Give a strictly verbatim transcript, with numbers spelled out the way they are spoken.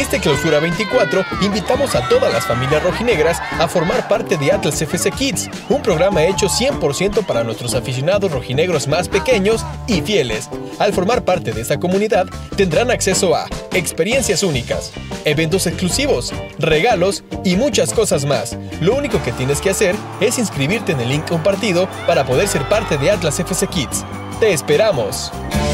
este Clausura veinticuatro, invitamos a todas las familias rojinegras a formar parte de Atlas F C Kids, un programa hecho cien por ciento para nuestros aficionados rojinegros más pequeños y fieles. Al formar parte de esta comunidad, tendrán acceso a experiencias únicas, eventos exclusivos, regalos y muchas cosas más. Lo único que tienes que hacer es inscribirte en el link compartido para poder ser parte de Atlas F C Kids. ¡Te esperamos!